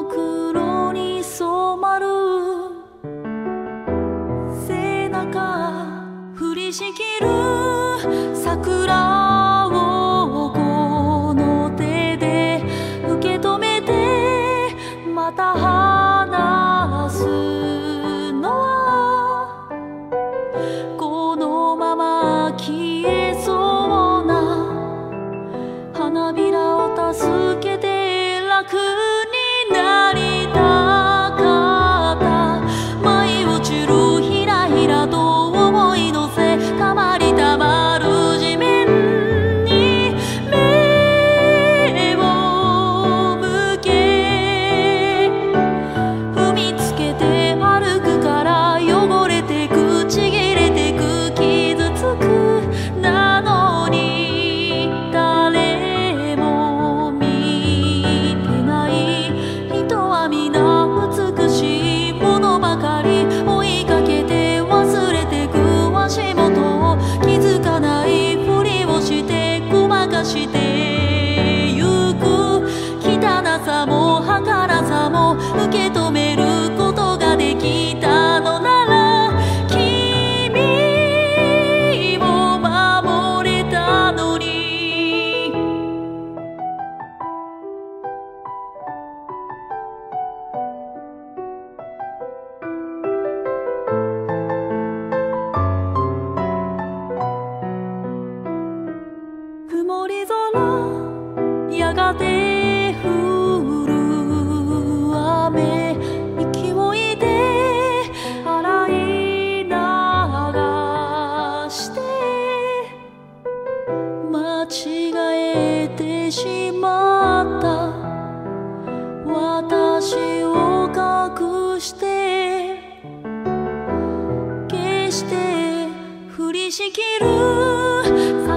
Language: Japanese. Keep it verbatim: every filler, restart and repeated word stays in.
の黒に染まる背中降りしきる桜をこの手で受け止めてまた話すのはこのまま消えそうな花びらを助けて楽になりたかった舞い落ちるひらひらと思い乗せたまりたまる地面に目を向け踏みつけて歩くから汚れてくちぎれてく傷つくなのに誰も見てない人は皆美しいものばかり追いかけて忘れてく足元を気づかないふりをしてごまかしてゆく汚さも儚さも受け止めることができたのなら君を守れたのに曇り空やがて降る雨勢いで洗い流して間違えてしまった私を隠して決して降りしきる